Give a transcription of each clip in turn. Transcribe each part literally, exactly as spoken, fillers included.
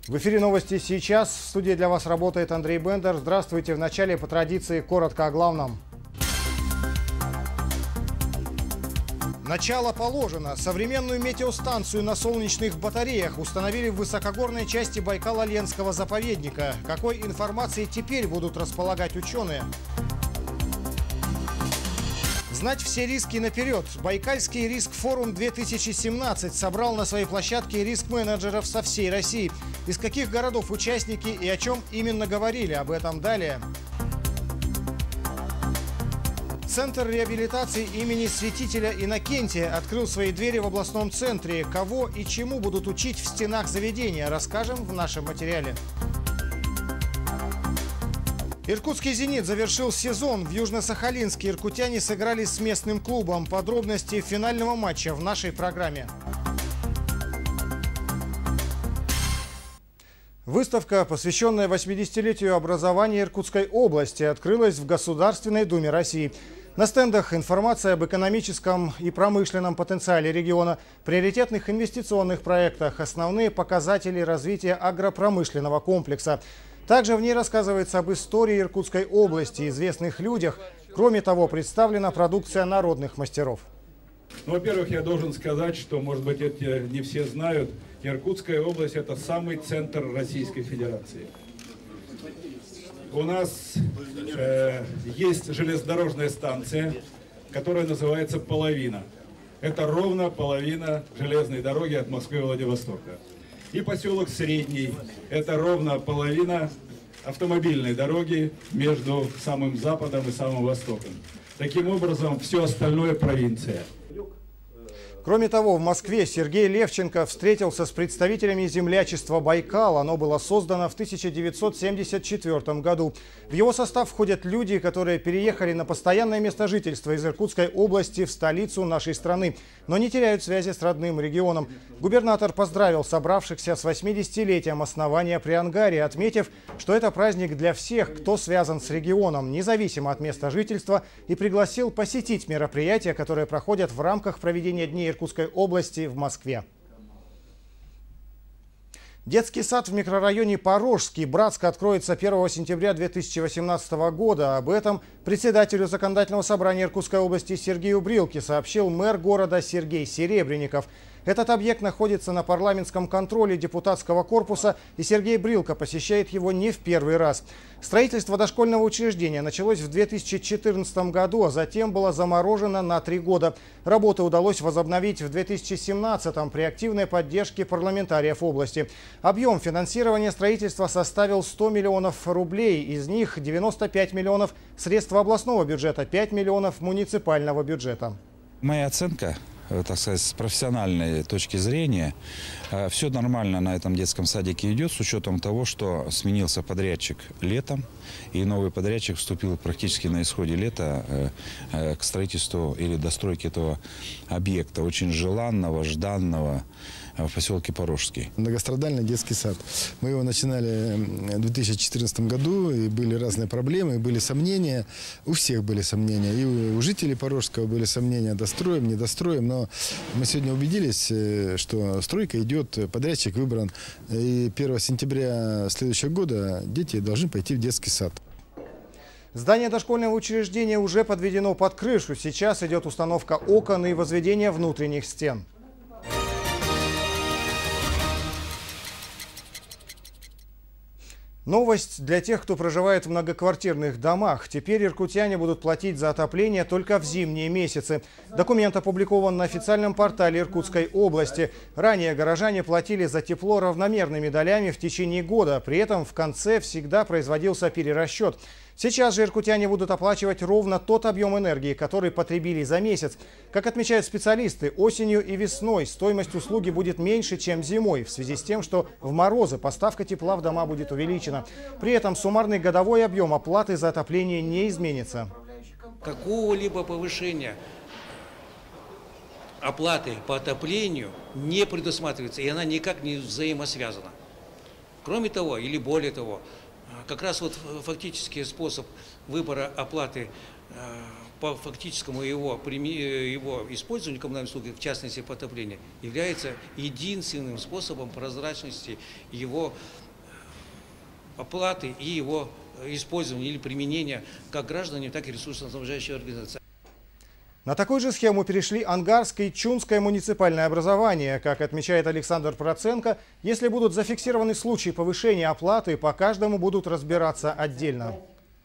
В эфире новости сейчас. В студии для вас работает Андрей Бендер. Здравствуйте. В начале, по традиции, коротко о главном. Начало положено. Современную метеостанцию на солнечных батареях установили в высокогорной части Байкало-Ленского заповедника. Какой информацией теперь будут располагать ученые? Знать все риски наперед. Байкальский риск-форум две тысячи семнадцать собрал на своей площадке риск-менеджеров со всей России. Из каких городов участники и о чем именно говорили? Об этом далее. Центр реабилитации имени святителя Иннокентия открыл свои двери в областном центре. Кого и чему будут учить в стенах заведения, расскажем в нашем материале. Иркутский «Зенит» завершил сезон. В Южно-Сахалинске иркутяне сыграли с местным клубом. Подробности финального матча в нашей программе. Выставка, посвященная восьмидесятилетию образования Иркутской области, открылась в Государственной Думе России. На стендах информация об экономическом и промышленном потенциале региона, приоритетных инвестиционных проектах, основные показатели развития агропромышленного комплекса. Также в ней рассказывается об истории Иркутской области, известных людях. Кроме того, представлена продукция народных мастеров. Ну, во-первых, я должен сказать, что, может быть, это не все знают, Иркутская область – это самый центр Российской Федерации. У нас э, есть железнодорожная станция, которая называется «Половина». Это ровно половина железной дороги от Москвы до Владивостока. И поселок Средний – это ровно половина автомобильной дороги между самым западом и самым востоком. Таким образом, все остальное – провинция. Кроме того, в Москве Сергей Левченко встретился с представителями землячества «Байкал». Оно было создано в тысяча девятьсот семьдесят четвёртом году. В его состав входят люди, которые переехали на постоянное место жительства из Иркутской области в столицу нашей страны, но не теряют связи с родным регионом. Губернатор поздравил собравшихся с восьмидесятилетием основания при Ангаре, отметив, что это праздник для всех, кто связан с регионом, независимо от места жительства, и пригласил посетить мероприятия, которые проходят в рамках проведения Дней Иркутской области в Москве. Детский сад в микрорайоне Порожский, Братск, откроется первого сентября две тысячи восемнадцатого года. Об этом председателю Законодательного собрания Иркутской области Сергею Брилке сообщил мэр города Сергей Серебренников. Этот объект находится на парламентском контроле депутатского корпуса, и Сергей Брилко посещает его не в первый раз. Строительство дошкольного учреждения началось в две тысячи четырнадцатом году, а затем было заморожено на три года. Работы удалось возобновить в две тысячи семнадцатом при активной поддержке парламентариев области. Объем финансирования строительства составил сто миллионов рублей, из них девяносто пять миллионов средств областного бюджета, пять миллионов муниципального бюджета. Моя оценка, так сказать, с профессиональной точки зрения, все нормально на этом детском садике идет, с учетом того, что сменился подрядчик летом, и новый подрядчик вступил практически на исходе лета к строительству или достройке этого объекта, очень желанного, жданного, в поселке Порожский. Многострадальный детский сад. Мы его начинали в две тысячи четырнадцатом году, и были разные проблемы, были сомнения. У всех были сомнения. И у жителей Порожского были сомнения, достроим, не достроим. Но мы сегодня убедились, что стройка идет, подрядчик выбран. И первого сентября следующего года дети должны пойти в детский сад. Здание дошкольного учреждения уже подведено под крышу. Сейчас идет установка окон и возведение внутренних стен. Новость для тех, кто проживает в многоквартирных домах. Теперь иркутяне будут платить за отопление только в зимние месяцы. Документ опубликован на официальном портале Иркутской области. Ранее горожане платили за тепло равномерными долями в течение года. При этом в конце всегда производился перерасчет. Сейчас же иркутяне будут оплачивать ровно тот объем энергии, который потребили за месяц. Как отмечают специалисты, осенью и весной стоимость услуги будет меньше, чем зимой, в связи с тем, что в морозы поставка тепла в дома будет увеличена. При этом суммарный годовой объем оплаты за отопление не изменится. Какого-либо повышения оплаты по отоплению не предусматривается, и она никак не взаимосвязана. Кроме того, или более того, как раз вот фактический способ выбора оплаты по фактическому его, его использованию коммунальных услуг, в частности потопления, является единственным способом прозрачности его оплаты и его использования или применения как гражданами, так и ресурсоснабжающей организации. На такую же схему перешли Ангарское и Чунское муниципальное образование. Как отмечает Александр Проценко, если будут зафиксированы случаи повышения оплаты, по каждому будут разбираться отдельно.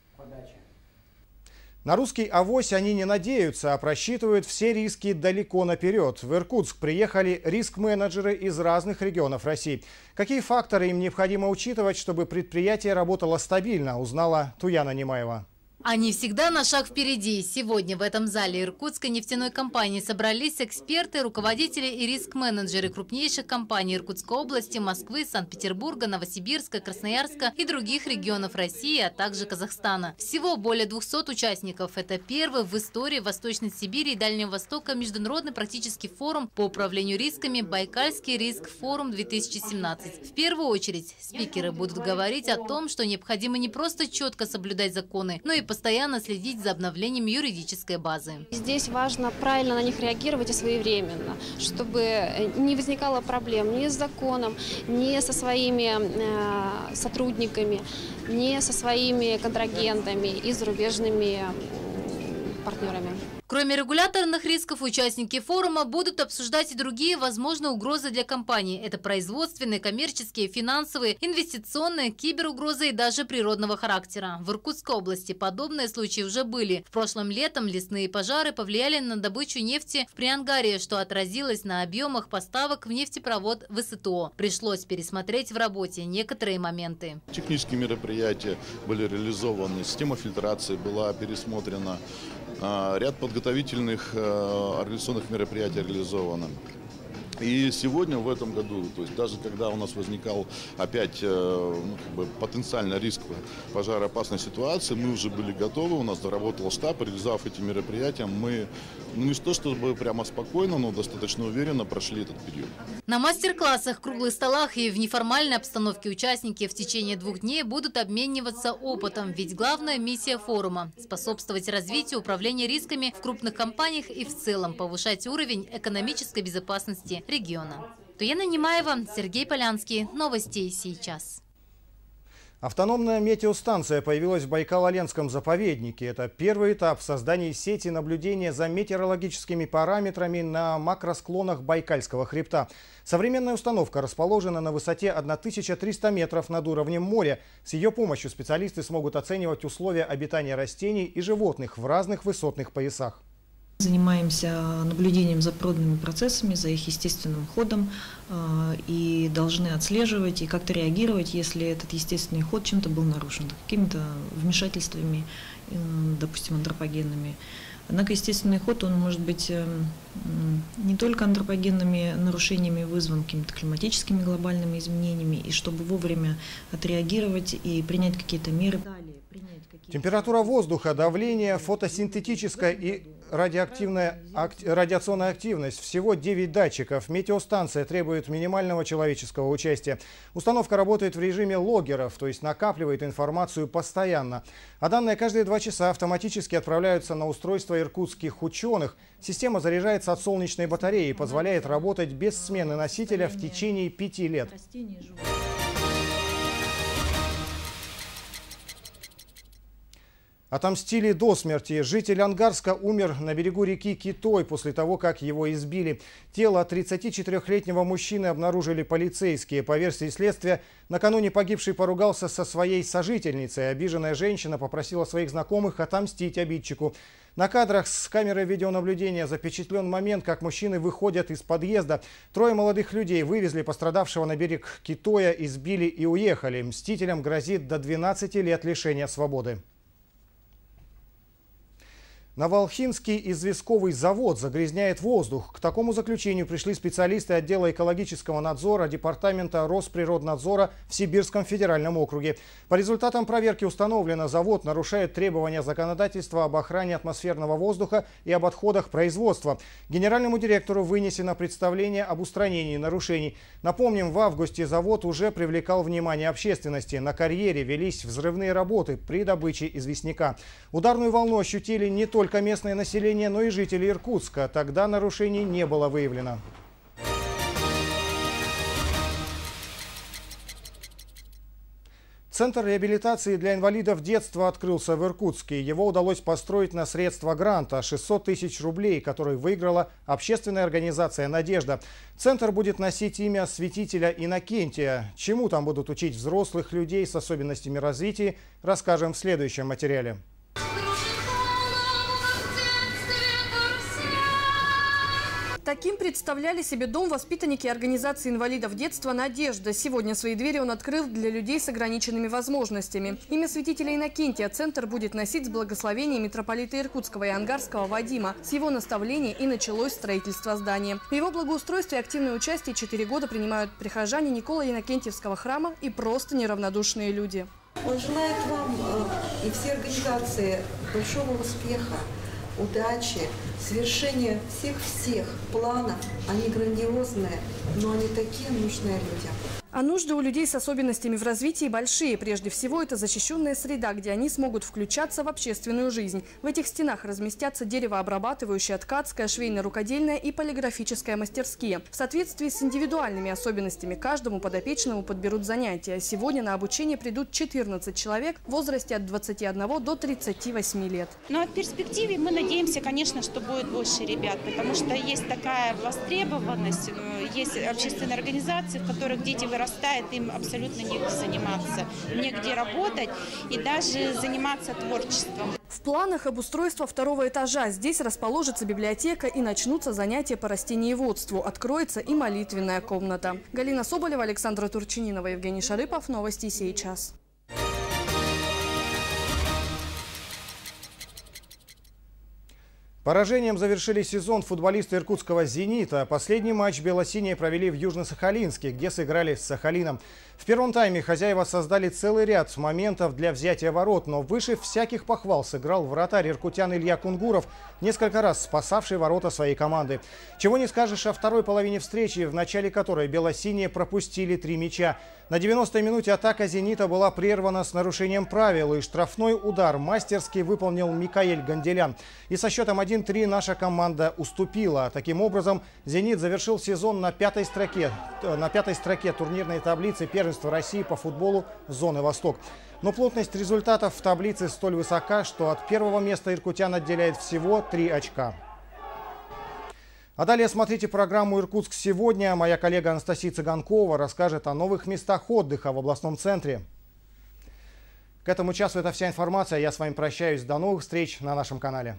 На русский авось они не надеются, а просчитывают все риски далеко наперед. В Иркутск приехали риск-менеджеры из разных регионов России. Какие факторы им необходимо учитывать, чтобы предприятие работало стабильно, узнала Туяна Немаева. Они всегда на шаг впереди. Сегодня в этом зале Иркутской нефтяной компании собрались эксперты, руководители и риск-менеджеры крупнейших компаний Иркутской области, Москвы, Санкт-Петербурга, Новосибирска, Красноярска и других регионов России, а также Казахстана. Всего более двухсот участников. Это первый в истории Восточной Сибири и Дальнего Востока международный практический форум по управлению рисками «Байкальский риск-форум-две тысячи семнадцать». В первую очередь спикеры будут говорить о том, что необходимо не просто четко соблюдать законы, но и постоянно следить за обновлением юридической базы. Здесь важно правильно на них реагировать и своевременно, чтобы не возникало проблем ни с законом, ни со своими э, сотрудниками, ни со своими контрагентами и зарубежными э, партнерами. Кроме регуляторных рисков, участники форума будут обсуждать и другие возможные угрозы для компаний. Это производственные, коммерческие, финансовые, инвестиционные, киберугрозы и даже природного характера. В Иркутской области подобные случаи уже были. В прошлом летом лесные пожары повлияли на добычу нефти в Приангарии, что отразилось на объемах поставок в нефтепровод ВСТО. Пришлось пересмотреть в работе некоторые моменты. Технические мероприятия были реализованы, система фильтрации была пересмотрена. Ряд подготовительных организационных мероприятий реализовано. И сегодня, в этом году, то есть даже когда у нас возникал опять ну, как бы потенциально риск пожароопасной ситуации, мы уже были готовы, у нас доработал штаб, реализовав эти мероприятия, мы ну, не то чтобы прямо спокойно, но достаточно уверенно прошли этот период. На мастер-классах, круглых столах и в неформальной обстановке участники в течение двух дней будут обмениваться опытом, ведь главная миссия форума – способствовать развитию управления рисками в крупных компаниях и в целом повышать уровень экономической безопасности региона. Туяна Немаева, Сергей Полянский. Новости сейчас. Автономная метеостанция появилась в Байкало-Ленском заповеднике. Это первый этап в создании сети наблюдения за метеорологическими параметрами на макросклонах Байкальского хребта. Современная установка расположена на высоте тысяча триста метров над уровнем моря. С ее помощью специалисты смогут оценивать условия обитания растений и животных в разных высотных поясах. Занимаемся наблюдением за природными процессами, за их естественным ходом и должны отслеживать и как-то реагировать, если этот естественный ход чем-то был нарушен, какими-то вмешательствами, допустим, антропогенными. Однако естественный ход, он может быть не только антропогенными нарушениями вызван какими-то климатическими глобальными изменениями, и чтобы вовремя отреагировать и принять какие-то меры. Температура воздуха, давление, фотосинтетическая и радиоактивная, радиационная активность. Всего девять датчиков. Метеостанция требует минимального человеческого участия. Установка работает в режиме логеров, то есть накапливает информацию постоянно. А данные каждые два часа автоматически отправляются на устройство иркутских ученых. Система заряжается от солнечной батареи и позволяет работать без смены носителя в течение пяти лет. Отомстили до смерти. Житель Ангарска умер на берегу реки Китой после того, как его избили. Тело тридцатичетырёхлетнего мужчины обнаружили полицейские. По версии следствия, накануне погибший поругался со своей сожительницей. Обиженная женщина попросила своих знакомых отомстить обидчику. На кадрах с камеры видеонаблюдения запечатлен момент, как мужчины выходят из подъезда. Трое молодых людей вывезли пострадавшего на берег Китоя, избили и уехали. Мстителям грозит до двенадцати лет лишения свободы. Новоолхинский известковый завод загрязняет воздух. К такому заключению пришли специалисты отдела экологического надзора Департамента Росприроднадзора в Сибирском федеральном округе. По результатам проверки установлено, завод нарушает требования законодательства об охране атмосферного воздуха и об отходах производства. Генеральному директору вынесено представление об устранении нарушений. Напомним, в августе завод уже привлекал внимание общественности. На карьере велись взрывные работы при добыче известняка. Ударную волну ощутили не только местное население, но и жители Иркутска. Тогда нарушений не было выявлено. Центр реабилитации для инвалидов детства открылся в Иркутске. Его удалось построить на средства гранта шестьсот тысяч рублей, который выиграла общественная организация «Надежда». Центр будет носить имя святителя Иннокентия. Чему там будут учить взрослых людей с особенностями развития, расскажем в следующем материале. Таким представляли себе дом воспитанники организации инвалидов детства «Надежда». Сегодня свои двери он открыл для людей с ограниченными возможностями. Имя святителя Иннокентия центр будет носить с благословения митрополита Иркутского и Ангарского Вадима. С его наставления и началось строительство здания. В его благоустройстве активное участие четыре года принимают прихожане Николо-Иннокентьевского храма и просто неравнодушные люди. Он желает вам и всей организации большого успеха, удачи, свершения всех-всех планов. Они грандиозные, но они такие нужные людям. А нужды у людей с особенностями в развитии большие. Прежде всего, это защищенная среда, где они смогут включаться в общественную жизнь. В этих стенах разместятся деревообрабатывающая, ткацкая, швейно-рукодельная и полиграфическая мастерские. В соответствии с индивидуальными особенностями каждому подопечному подберут занятия. Сегодня на обучение придут четырнадцать человек в возрасте от двадцати одного до тридцати восьми лет. Но в перспективе мы надеемся, конечно, что будет больше ребят, потому что есть такая востребованность, есть общественные организации, в которых дети вырастают, им абсолютно негде заниматься, негде работать и даже заниматься творчеством. В планах обустройства второго этажа. Здесь расположится библиотека и начнутся занятия по растениеводству. Откроется и молитвенная комната. Галина Соболева, Александра Турчининова, Евгений Шарыпов. Новости сейчас. Поражением завершили сезон футболисты иркутского «Зенита». Последний матч бело-синие провели в Южно-Сахалинске, где сыграли с Сахалином. В первом тайме хозяева создали целый ряд моментов для взятия ворот, но выше всяких похвал сыграл вратарь иркутян Илья Кунгуров, несколько раз спасавший ворота своей команды. Чего не скажешь о второй половине встречи, в начале которой бело-синие пропустили три мяча. На девяностой минуте атака «Зенита» была прервана с нарушением правил, и штрафной удар мастерски выполнил Микаэль Ганделян. И со счетом один-три наша команда уступила. Таким образом, «Зенит» завершил сезон на пятой строке, на пятой строке турнирной таблицы первенства России по футболу зоны «Восток». Но плотность результатов в таблице столь высока, что от первого места иркутян отделяет всего три очка. А далее смотрите программу «Иркутск сегодня». Моя коллега Анастасия Цыганкова расскажет о новых местах отдыха в областном центре. К этому часу это вся информация. Я с вами прощаюсь. До новых встреч на нашем канале.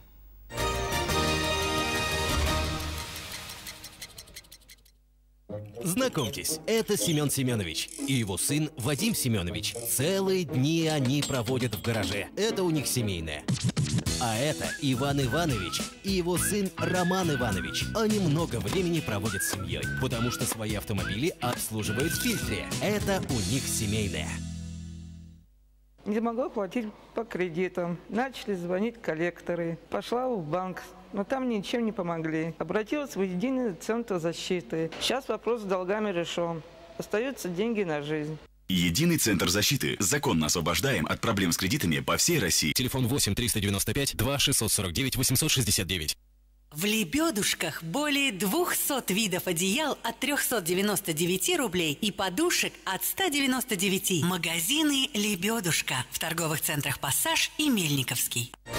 Знакомьтесь, это Семен Семенович и его сын Вадим Семенович. Целые дни они проводят в гараже. Это у них семейное. А это Иван Иванович и его сын Роман Иванович. Они много времени проводят с семьей, потому что свои автомобили обслуживают в фильтре. Это у них семейное. Не могла платить по кредитам. Начали звонить коллекторы. Пошла в банк, но там ничем не помогли. Обратилась в единый центр защиты. Сейчас вопрос с долгами решен. Остаются деньги на жизнь. Единый центр защиты. Законно освобождаем от проблем с кредитами по всей России. Телефон восемь триста девяносто пять два шестьсот сорок девять восемьсот шестьдесят девять. В «Лебедушках» более двухсот видов одеял от трёхсот девяноста девяти рублей и подушек от ста девяноста девяти. Магазины «Лебедушка» в торговых центрах «Пассаж» и «Мельниковский».